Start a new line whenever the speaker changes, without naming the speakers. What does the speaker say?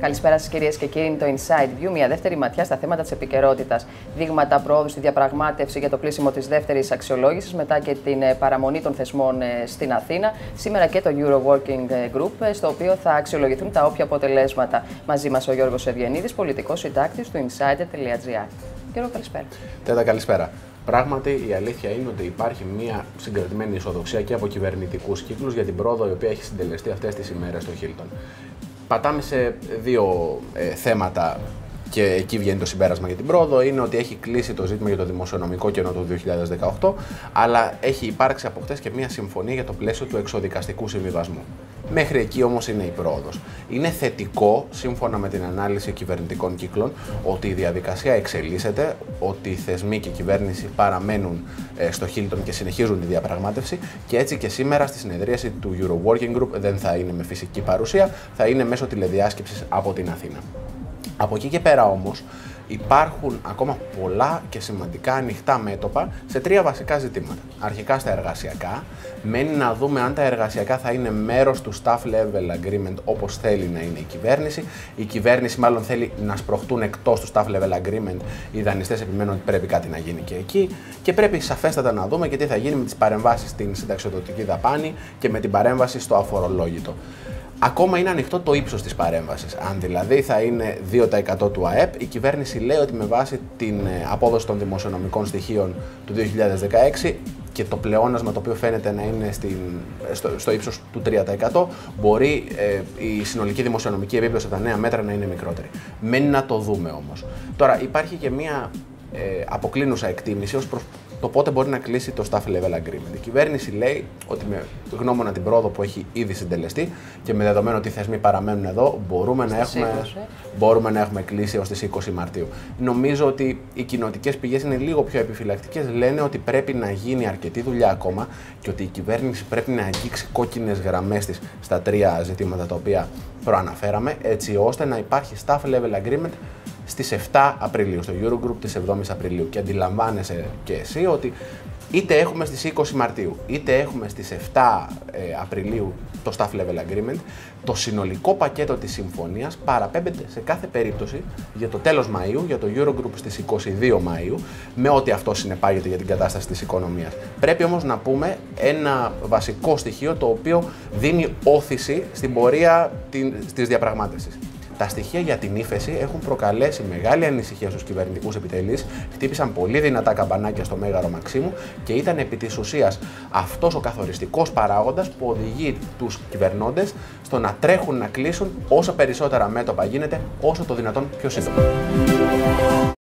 Καλησπέρα σας κυρίες και κύριοι. Είναι το Inside View, μια δεύτερη ματιά στα θέματα της επικαιρότητας. Δείγματα προόδου στη διαπραγμάτευση για το κλείσιμο της δεύτερης αξιολόγησης μετά και την παραμονή των θεσμών στην Αθήνα. Σήμερα και το Euro Working Group, στο οποίο θα αξιολογηθούν τα όποια αποτελέσματα. Μαζί μας ο Γιώργος Ευγενίδης, πολιτικός συντάκτης του Insider.gr. Γιώργο, καλησπέρα.
Τέτα, καλησπέρα. Πράγματι, η αλήθεια είναι ότι υπάρχει μια συγκρατημένη ισοδοξία και από κυβερνητικούς κύκλους για την πρόοδο η οποία έχει συντελεστεί αυτές τις ημέρες στο Χίλτον. Πατάμε σε δύο θέματα και εκεί βγαίνει το συμπέρασμα για την πρόοδο. Είναι ότι έχει κλείσει το ζήτημα για το δημοσιονομικό κενό του 2018, αλλά έχει υπάρξει από χτες και μια συμφωνία για το πλαίσιο του εξοδικαστικού συμβιβασμού. Μέχρι εκεί όμως είναι η πρόοδος. Είναι θετικό, σύμφωνα με την ανάλυση κυβερνητικών κύκλων, ότι η διαδικασία εξελίσσεται, ότι οι θεσμοί και η κυβέρνηση παραμένουν στο Χίλτον και συνεχίζουν τη διαπραγμάτευση, και έτσι και σήμερα στη συνεδρίαση του Euro Working Group δεν θα είναι με φυσική παρουσία, θα είναι μέσω τηλεδιάσκεψης από την Αθήνα. Από εκεί και πέρα όμως υπάρχουν ακόμα πολλά και σημαντικά ανοιχτά μέτωπα σε τρία βασικά ζητήματα. Αρχικά στα εργασιακά. Μένει να δούμε αν τα εργασιακά θα είναι μέρος του staff level agreement όπως θέλει να είναι η κυβέρνηση. Η κυβέρνηση μάλλον θέλει να σπρωχτούν εκτός του staff level agreement. Οι δανειστές επιμένουν ότι πρέπει κάτι να γίνει και εκεί. Και πρέπει σαφέστατα να δούμε και τι θα γίνει με τις παρεμβάσεις στην συνταξιοδοτική δαπάνη και με την παρέμβαση στο αφορολόγητο. Ακόμα είναι ανοιχτό το ύψος της παρέμβασης. Αν δηλαδή θα είναι 2% του ΑΕΠ, η κυβέρνηση λέει ότι με βάση την απόδοση των δημοσιονομικών στοιχείων του 2016 και το πλεόνασμα το οποίο φαίνεται να είναι στο ύψος του 3%, μπορεί η συνολική δημοσιονομική επίπτωση από τα νέα μέτρα να είναι μικρότερη. Μένει να το δούμε όμως. Τώρα υπάρχει και μία αποκλίνουσα εκτίμηση ως προς το πότε μπορεί να κλείσει το staff level agreement. Η κυβέρνηση λέει ότι με γνώμονα την πρόοδο που έχει ήδη συντελεστεί και με δεδομένο ότι οι θεσμοί παραμένουν εδώ, μπορούμε να έχουμε κλείσει έως τις 20 Μαρτίου. Νομίζω ότι οι κοινοτικές πηγές είναι λίγο πιο επιφυλακτικές. Λένε ότι πρέπει να γίνει αρκετή δουλειά ακόμα και ότι η κυβέρνηση πρέπει να αγγίξει κόκκινες γραμμές της στα τρία ζητήματα τα οποία προαναφέραμε, έτσι ώστε να υπάρχει staff level agreement στις 7 Απριλίου, στο Eurogroup της 7ης Απριλίου. Και αντιλαμβάνεσαι και εσύ ότι είτε έχουμε στις 20 Μαρτίου, είτε έχουμε στις 7 Απριλίου το staff level agreement, το συνολικό πακέτο της συμφωνίας παραπέμπεται σε κάθε περίπτωση για το τέλος Μαΐου, για το Eurogroup στις 22 Μαΐου, με ό,τι αυτό συνεπάγεται για την κατάσταση της οικονομίας. Πρέπει όμως να πούμε ένα βασικό στοιχείο το οποίο δίνει όθηση στην πορεία της διαπραγμάτευσης. Τα στοιχεία για την ύφεση έχουν προκαλέσει μεγάλη ανησυχία στους κυβερνητικούς επιτελείς, χτύπησαν πολύ δυνατά καμπανάκια στο Μέγαρο Μαξίμου και ήταν επί της ουσίας αυτός ο καθοριστικός παράγοντας που οδηγεί τους κυβερνώντες στο να τρέχουν να κλείσουν όσο περισσότερα μέτωπα γίνεται, όσο το δυνατόν πιο σύντομα.